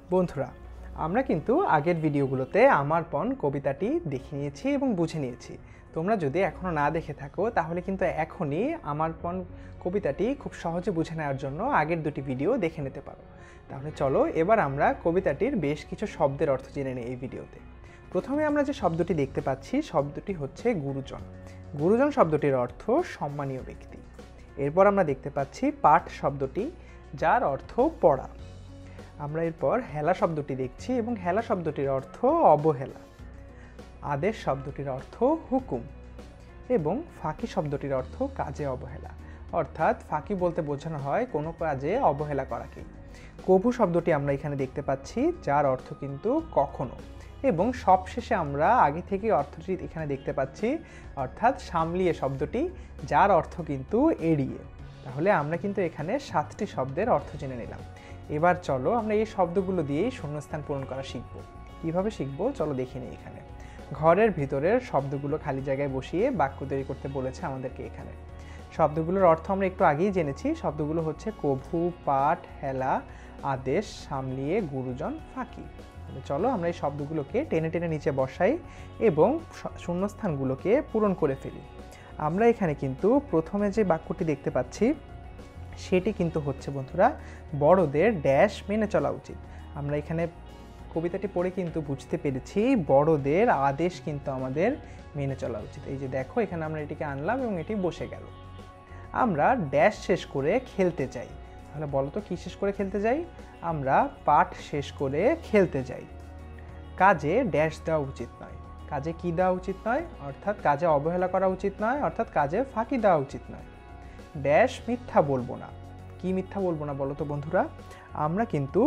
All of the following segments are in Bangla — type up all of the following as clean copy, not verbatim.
বন্ধুরা, আমরা কিন্তু আগের ভিডিওগুলোতে আমার পণ কবিতাটি দেখে নিয়েছি এবং বুঝে নিয়েছি। তোমরা যদি এখনও না দেখে থাকো তাহলে কিন্তু এখনই আমার পণ কবিতাটি খুব সহজে বুঝে নেওয়ার জন্য আগের দুটি ভিডিও দেখে নিতে পারো। তাহলে চলো এবার আমরা কবিতাটির বেশ কিছু শব্দের অর্থ জেনে নিই এই ভিডিওতে। প্রথমে আমরা যে শব্দটি দেখতে পাচ্ছি শব্দটি হচ্ছে গুরুজন। গুরুজন শব্দটির অর্থ সম্মানীয় ব্যক্তি। এরপর আমরা দেখতে পাচ্ছি পাঠ শব্দটি, যার অর্থ পড়া। আমরা এরপর হেলা শব্দটি দেখছি এবং হেলা শব্দটির অর্থ অবহেলা। আদেশ শব্দটির অর্থ হুকুম এবং ফাঁকি শব্দটির অর্থ কাজে অবহেলা, অর্থাৎ ফাঁকি বলতে বোঝানো হয় কোনো কাজে অবহেলা করাকে। কভু শব্দটি আমরা এখানে দেখতে পাচ্ছি, যার অর্থ কিন্তু কখনো, এবং সবশেষে আমরা আগে থেকে অর্থটি এখানে দেখতে পাচ্ছি, অর্থাৎ সামলিয়ে শব্দটি, যার অর্থ কিন্তু এড়িয়ে। তাহলে আমরা কিন্তু এখানে 7টি শব্দের অর্থ জেনে নিলাম। এবার চলো আমরা এই শব্দগুলো দিয়েই শূন্যস্থান পূরণ করা শিখব। কিভাবে শিখব চলো দেখে নিই। এখানে ঘরের ভিতরের শব্দগুলো খালি জায়গায় বসিয়ে বাক্য তৈরি করতে বলেছে আমাদেরকে। এখানে শব্দগুলোর অর্থ আমরা একটু আগেই জেনেছি। শব্দগুলো হচ্ছে কভু, পাঠ, হেলা, আদেশ, সামলিয়ে, গুরুজন, ফাঁকি। চলো আমরা এই শব্দগুলোকে টেনে টেনে নিচে বসাই এবং শূন্যস্থানগুলোকে পূরণ করে ফেলি। আমরা এখানে কিন্তু প্রথমে যে বাক্যটি দেখতে পাচ্ছি সেটি কিন্তু হচ্ছে বন্ধুরা, বড়দের ড্যাশ মেনে চলা উচিত। আমরা এখানে কবিতাটি পড়ে কিন্তু বুঝতে পেরেছি বড়দের আদেশ কিন্তু আমাদের মেনে চলা উচিত। এই যে দেখো, এখানে আমরা এটিকে আনলাম এবং এটি বসে গেল। আমরা ড্যাশ শেষ করে খেলতে যাই। তাহলে বলো তো কি শেষ করে খেলতে যাই? আমরা পাঠ শেষ করে খেলতে যাই। কাজে ড্যাশ দেওয়া উচিত নয়। কাজে কি দেওয়া উচিত নয়? অর্থাৎ কাজে অবহেলা করা উচিত নয়, অর্থাৎ কাজে ফাঁকি দেওয়া উচিত নয়। ড্যাশ মিথ্যা বলবো না। কি মিথ্যা বলবো না বলো তো বন্ধুরা? আমরা কিন্তু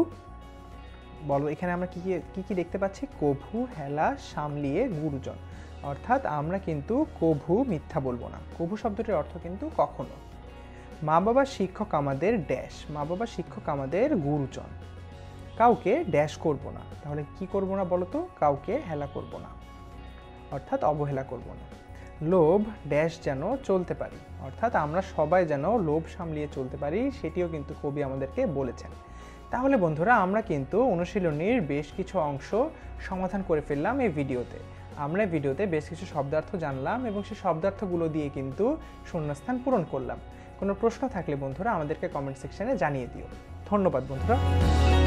বলো এখানে আমরা কি কি দেখতে পাচ্ছি? কভু, হেলা, সামলিয়ে, গুরুজন। অর্থাৎ আমরা কিন্তু কভু মিথ্যা বলবো না। কভু শব্দটির অর্থ কিন্তু কখনো। মা বাবা শিক্ষক আমাদের ড্যাশ। মা বাবা শিক্ষক আমাদের গুরুজন। কাউকে ড্যাশ করব না। তাহলে কি করব না বলো তো? কাউকে হেলা করব না, অর্থাৎ অবহেলা করব না। লোভ ড্যাশ যেন চলতে পারি। অর্থাৎ আমরা সবাই যেন লোভ সামলিয়ে চলতে পারি, সেটিও কিন্তু কবি আমাদেরকে বলেছেন। তাহলে বন্ধুরা, আমরা কিন্তু অনুশীলনীর বেশ কিছু অংশ সমাধান করে ফেললাম এই ভিডিওতে। আমরা এই ভিডিওতে বেশ কিছু শব্দার্থ জানলাম এবং সেই শব্দার্থগুলো দিয়ে কিন্তু শূন্যস্থান পূরণ করলাম। কোনো প্রশ্ন থাকলে বন্ধুরা আমাদেরকে কমেন্ট সেকশনে জানিয়ে দিও। ধন্যবাদ বন্ধুরা।